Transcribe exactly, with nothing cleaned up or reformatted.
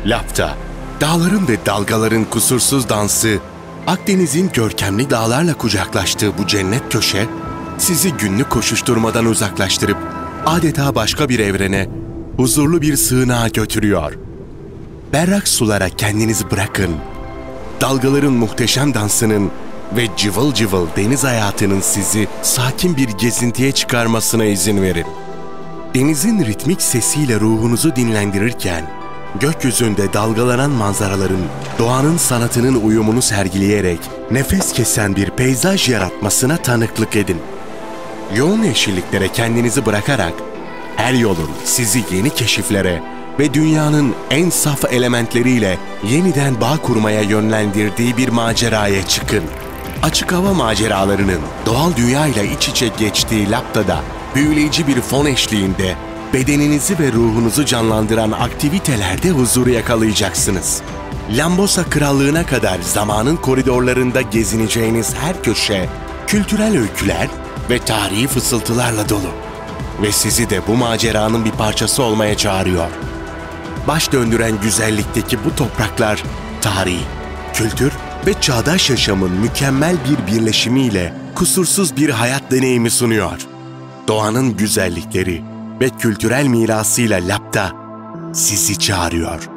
Lapta, dağların ve dalgaların kusursuz dansı, Akdeniz'in görkemli dağlarla kucaklaştığı bu cennet köşe, sizi günlük koşuşturmadan uzaklaştırıp adeta başka bir evrene, huzurlu bir sığınağa götürüyor. Berrak sulara kendinizi bırakın. Dalgaların muhteşem dansının ve cıvıl cıvıl deniz hayatının sizi sakin bir gezintiye çıkarmasına izin verin. Denizin ritmik sesiyle ruhunuzu dinlendirirken, gökyüzünde dalgalanan manzaraların, doğanın sanatının uyumunu sergileyerek nefes kesen bir peyzaj yaratmasına tanıklık edin. Yoğun yeşilliklere kendinizi bırakarak, her yolun sizi yeni keşiflere ve dünyanın en saf elementleriyle yeniden bağ kurmaya yönlendirdiği bir maceraya çıkın. Açık hava maceralarının doğal dünyayla iç içe geçtiği Lapta'da büyüleyici bir fon eşliğinde bedeninizi ve ruhunuzu canlandıran aktivitelerde huzuru yakalayacaksınız. Lambosa Krallığı'na kadar zamanın koridorlarında gezineceğiniz her köşe, kültürel öyküler ve tarihi fısıltılarla dolu. Ve sizi de bu maceranın bir parçası olmaya çağırıyor. Baş döndüren güzellikteki bu topraklar, tarih, kültür ve çağdaş yaşamın mükemmel bir birleşimiyle kusursuz bir hayat deneyimi sunuyor. Doğanın güzellikleri ve kültürel mirasıyla Lapta sizi çağırıyor.